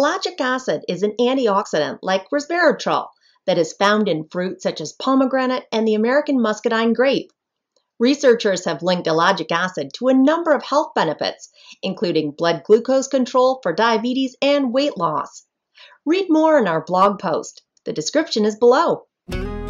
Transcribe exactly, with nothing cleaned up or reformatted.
Ellagic acid is an antioxidant like resveratrol that is found in fruits such as pomegranate and the American muscadine grape. Researchers have linked ellagic acid to a number of health benefits, including blood glucose control for diabetes and weight loss. Read more in our blog post. The description is below.